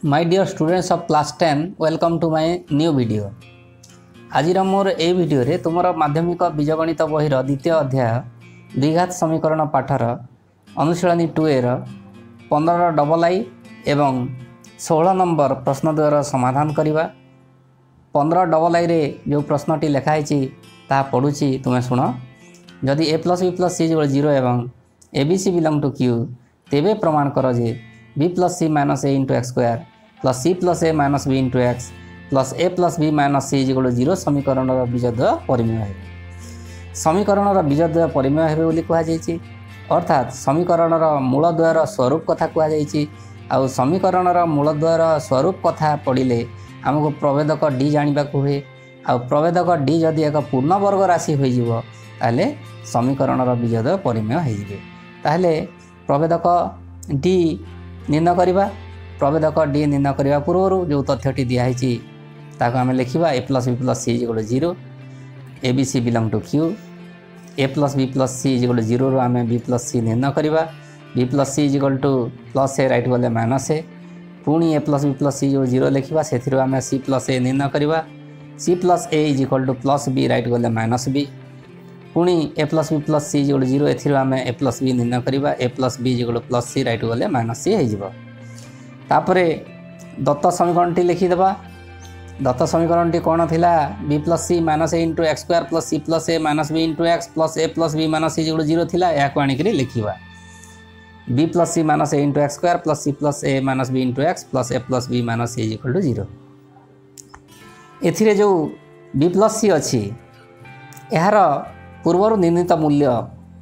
My dear students of class 10 welcome to my new video. आज मोर ए video रे तुमर माध्यमिक बीजगणित बहिर द्वितीय अध्याय द्विघात समीकरण पाठर अनुशीलनी 2A 15 डबल आई एवं 16 नंबर प्रश्न द्वारा समाधान करवा। 15 डबल आई रे जो प्रश्नटी लिखाई ता पढ़ुची तुम्हें शुण। जदि a plus B plus C equal 0 एवं A B C belong to Q तेबे प्रमाण कर जे b plus C minus A into X square plus C plus A minus B into X plus A plus B minus C equal 0 समीकरण बीजद्वय परिमेय है। समीकरण बीजद्वय परिमेय है बोली कहुई। अर्थात समीकरण मूलद्वयर स्वरूप कथा कहुई। आउ समीकरण मूलद्वयर स्वरूप कथा पढ़ले आमको प्रभेदक डी जानवा हुए। आ प्रभेदक डी जदि एक पूर्ण वर्ग राशि हो समीकरण बीजद्वय परिमेय हो। प्रभेदक डी निर्णय करवा। प्रभेदक डी निर्णय करने पूर्व जो तथ्यटी दिखाई आम लिखा A plus B plus C equal 0 A B C belong to Q. A plus B plus C equal 0 आम बी प्लस सी निर्णय करवा। B plus C equal to plus A right गले माइनस ए पुणी A plus B plus C equal 0 लिखा से आम C plus A निर्णय करवा। C plus A is equal to plus B right गले माइनस बी पुणी A plus B plus C equal 0 एथि आम ए प्लस बी निर्णय करवा। A plus B equal plus C right गले माइनस सी हो। दत्त समीकरण लिखिदेवा। दत्त समीकरण कौन थी B plus C minus A into X square plus C plus A minus B into X plus A plus B minus C equal 0 थी। या आणिक लिखा B plus C minus A into X square plus C plus A minus B into X plus A plus B minus C equal to 0। एथिरे जो B plus सी अच्छी यार पूर्वर निर्णीत मूल्य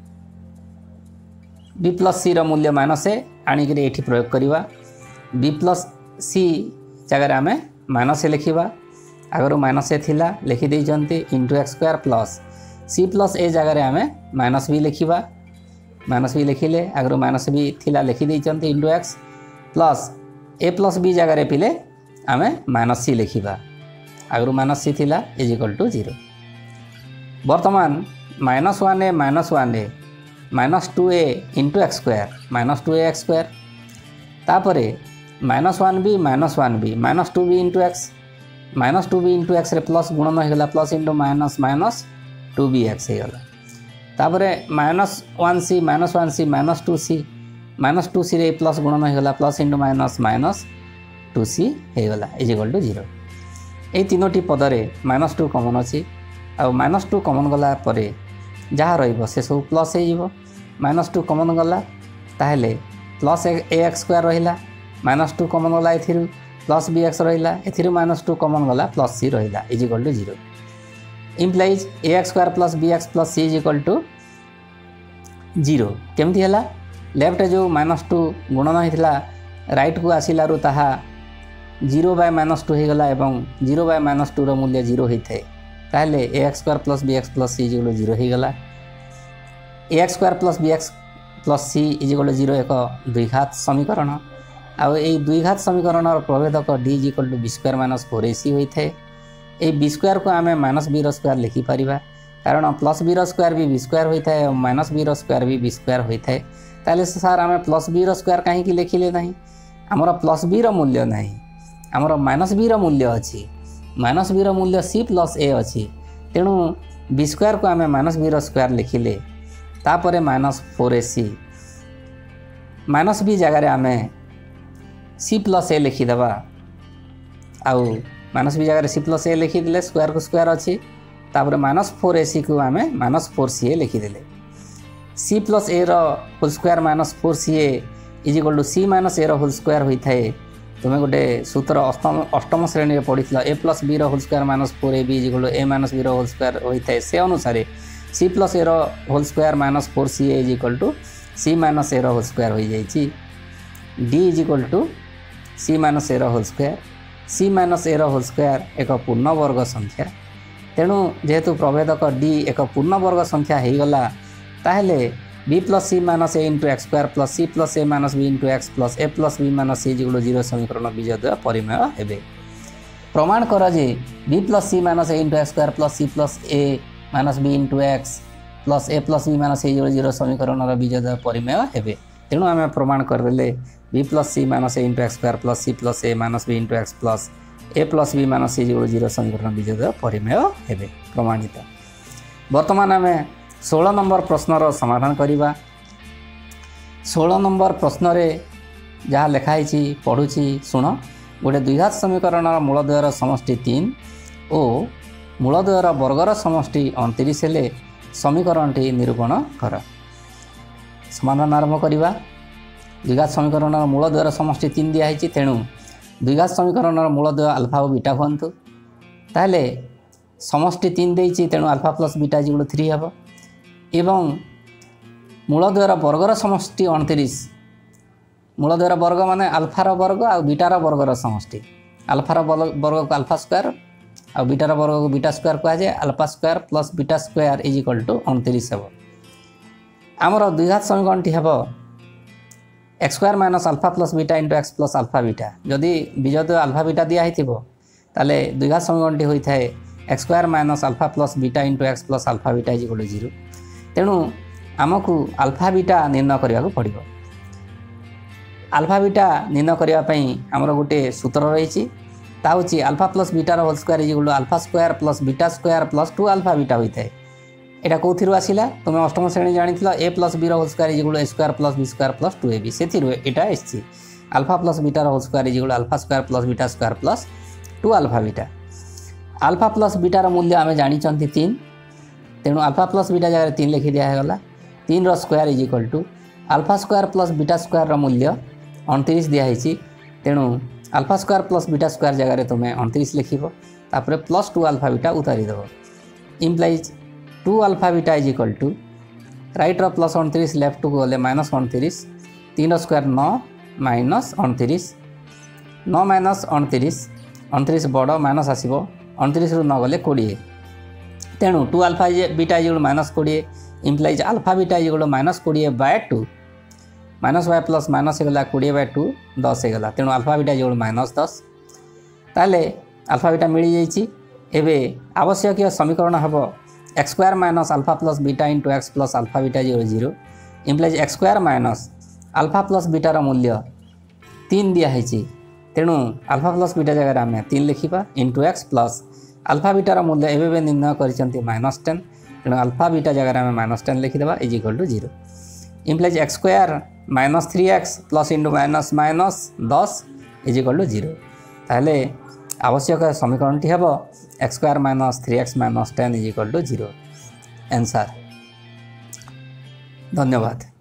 B plus सी मूल्य माइनस ए आणिक ये प्रयोग करवा। बी प्लस सी जगह आम माइनस ए लिखा। आगर माइनस ए थिला लिखिदे into X square plus C plus A जगह आम माइनस बी लिखा। माइनस बी लिखिले आगर माइनस बी थिला लिखिदे into X plus A plus B जगह पिले आम माइनस सी लिखा। आगर माइनस सी थिला इज इक्वल टू 0। वर्तमान minus 1 A minus 2a into X square minus 2a X square तापर minus 1b minus 2b into X minus 2b into X plus गुणन होगा plus into minus minus 2b X होगा। तापर minus 1c minus 2c रे plus गुणन होगा plus into minus minus 2c होगा is equal to 0। ये तीनोटी पदरे माइनस 2 कमन अच्छी आ माइनस 2 कमन गला जहाँ रे सब प्लस हो। माइनस 2 कमन गला ताहले प्लस ए एक्स स्क्वायर रहा माइनस 2 कमन गला ए प्लस बी एक्स रहा ए माइनस 2 कमन गला प्लस सी रहा is equal to 0। Implies A X square plus B X plus C is equal to 0 केमती है। Left जो माइनस 2 गुणन होता राइट को आसिलू ताहा 0 बाय माइनस 2 होगला एवं 0 बाय माइनस 2 मूल्य 0 होता है। ताहले A X square plus B X plus C is equal 0 होगला। A X square plus B X plus C is equal 0 एक द्विघात समीकरण। आउ द्विघात समीकरण प्रभेदक D is equal to B square minus 4ac होता है। ये बी स्क्वायर को आम माइनस बी स्क्वायर लिखिपर कारण प्लस बी स्क्वायर भी बी स्क्वायर होता है और माइनस बी स्क्वायर भी बी स्क्वायर होता है। ताले सार आम प्लस बी स्क्वायर कहीं लिखिले ना आमर प्लस बी मूल्य ना आमर माइनस बी मूल्य अच्छी माइनस बी मूल्य सी प्लस ए अच्छी तेणु बी स्क्वायर को आम माइनस बी स्क्वायर लिखिले तापर माइनस 4ac माइनस बी जगह आम सी प्लस ए लिखिदेवा। आउ माइनस बी जगह सी प्लस ए लिखिदे स्क्वायर को स्क्वायर अच्छी तापर माइनस 4ac को आम माइनस 4ca लिखिदे। C plus A whole square minus 4ca is equal to C minus A whole square होता है। तुम्हें गोटे सूत्र अष्टम श्रेणी में पढ़ी A plus B whole square minus 4ab is equal to A minus B whole square होता है। से अनुसार C plus A whole square minus 4ca is equal to C minus A whole square हो जाए। D is equal to C minus A whole square. C minus A whole square एक पूर्ण वर्ग संख्या तेणु जेहेतु प्रभेदक डी एक पूर्ण वर्ग संख्या होगला ताहले B plus C minus A into X square plus C plus A minus B into X plus A plus B minus C equal 0 समीकरण बीजद्वय परिमेय हेबे। प्रमाण कर जे B plus C minus A into X square plus C plus A minus B into X plus A plus B minus C equal 0 समीकरण बीजद्वय परिमेय हेबे। तेणु आम प्रमाण करदे B plus C minus A into X square plus C plus A minus B into X plus A plus B minus C equal 0 समीकरण बीजद्वय परिमेय हेबे प्रमाणित। वर्तमान आम 16 नंबर प्रश्नर समाधान करवा। 16 नंबर प्रश्न रे जहाँ लिखाई पढ़ुची शुण। गोटे द्विघात समीकरण मूलद्वयर समष्टि 3 और मूलद्वयर वर्गर समष्टि 29 हेले समीकरणटी निरूपण कर। समाधान आरंभ करवा। द्विघात समीकरण मूलद्वयर समष्टि 3 दिखाई तेणु द्विघात समीकरण मूलद्वय अल्फा और बीटा हूँ ताहले समष्टि 3 देती तेणु अल्फा प्लस बीटा इक्वल 3 हम एवं मूलद्वयर वर्गर समष्टि 29 मूलद्वयर वर्ग माने अल्फार वर्ग आ बीटार वर्गर समष्टि अल्फार वर्ग को अल्फा स्क्वायर आ बीटार वर्ग को बीटा स्क्वायर कह जाए alpha square plus beta square is equal to 29 हम। आमर द्विघात समीकरण टी हम X square minus alpha plus beta into X plus alpha beta जदि बीजद्वय अल्फा बीटा दिखाई ताले द्विघात समीकरण टी होता है X square minus alpha plus beta into X plus alpha beta is equal to 0। तेणु आमको अल्फा बीटा निर्णय करने को पड़ो। अल्फा बीटा निर्णय करने आमर गोटे सूत्र रही हूँ अल्फा प्लस बीटार whole square is equal to alpha square plus beta square plus 2 alpha beta होता है। यहाँ कौन आसला तुम अष्टम श्रेणी जानी A plus B whole square is equal to A square plus B square plus 2ab से यहाँ अल्फा प्लस बीटार whole square is equal to alpha square plus beta square plus 2 alpha beta. Alpha plus बीटार मूल्य आम जानी 3 तेणु alpha plus beta जगह 3 लिखि दिगला 3 square is equal to alpha square plus beta square मूल्य 29 दिखाई तेणु alpha square plus beta square जगह तुम्हें 29 लिख प्लस 2 अल्फा बीटा उतारीदेव implies 2 alpha beta is equal to right row plus 29 left को गले माइनस 29 3 स्क्वायर 9 माइनस 29 9 माइनस 29 बड़ माइनस आसो 29 रु 9 गले 20 तेणु 2 alpha beta is minus 20 implies alpha beta is minus 20 by 2 minus Y plus minus होगा 20 by 2 10 होगा तेणु अल्फा बीटा इज माइनस 10 ताले अल्फा बीटा मिल जाइए। आवश्यक समीकरण हम X square minus alpha plus beta into X plus alpha beta is 0 implies X square minus alpha plus बीटार मूल्य 3 दिखाई तेणु अल्फा प्लस बीटा जगह आम 3 लिखा इंटू एक्स प्लस अल्फा बीटार मूल्य एवं निर्णय कर माइनस 10 तेणु अल्फा बीटा जगह आम माइनस 10 लिखिदेवा is equal to 0 implies X square minus 3x plus into minus minus 10 is equal to 0 ताहले आवश्यक समीकरण टी हम X square minus 3x minus 10 is equal to 0 answer. धन्यवाद।